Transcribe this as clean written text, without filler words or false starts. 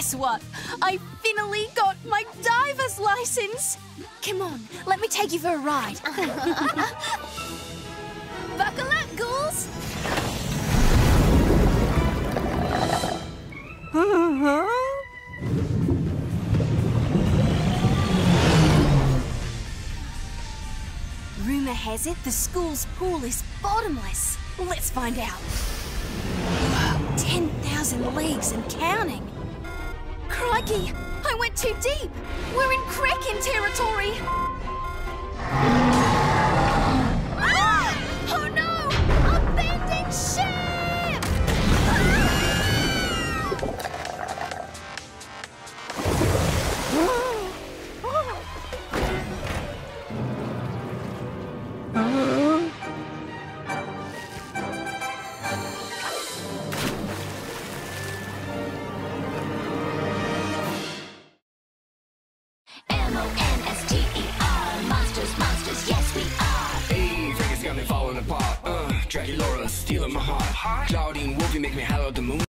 Guess what? I finally got my diver's license. Come on, let me take you for a ride. Buckle up, ghouls. Rumour has it the school's pool is bottomless. Let's find out. 10,000 leagues and counting. Crikey, I went too deep. We're in Kraken territory. Ah! Oh no! A bending ship! M-O-N-S-T-E-R, monsters, monsters, yes we are. Hey, Vegas got me falling apart. Dracula stealing my heart. Claudine Wolfie make me holler at the moon.